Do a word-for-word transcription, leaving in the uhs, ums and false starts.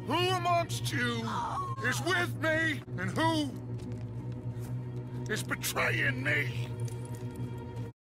Who amongst you is with me, and who is betraying me?